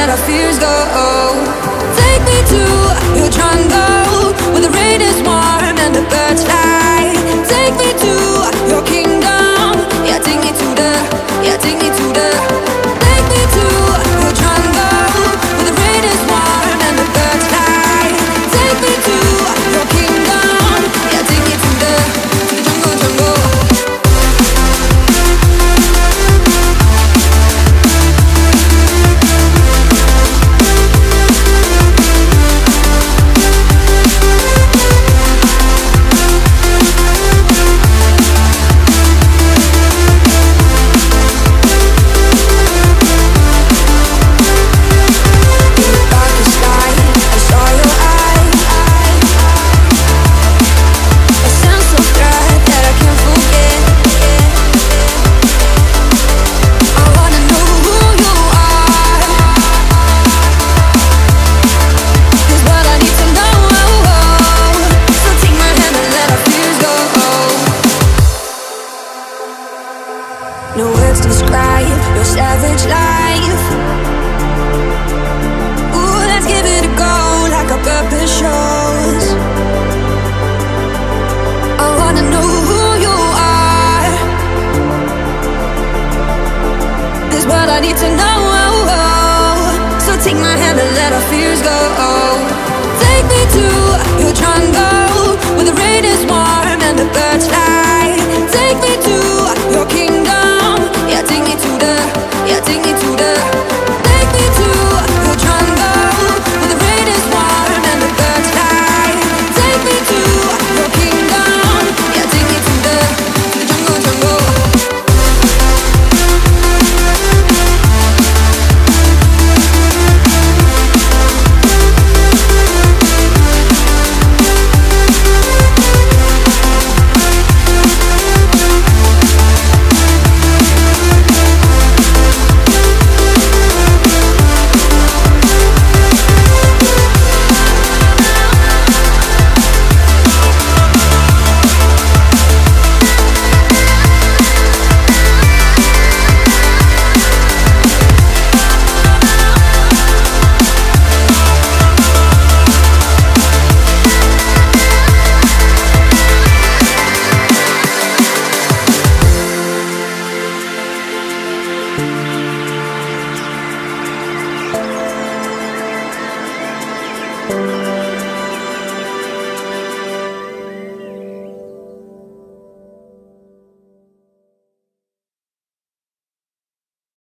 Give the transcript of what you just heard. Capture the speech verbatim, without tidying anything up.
let our fears go. Take me to your jungle, where the rain is warm and the birds fly. Take me to your kingdom, yeah, take me to the, yeah, take me to the. Take me to your jungle, where the rain is warm and the birds fly. Take me to your kingdom, yeah, take me to the, to the jungle, jungle. No words to describe your savage life. Ooh, let's give it a go like our purpose shows. I wanna know who you are. This world I need to know. So take my hand and let our fears go. Take me to your jungle, where the rain is warm and the birds fly.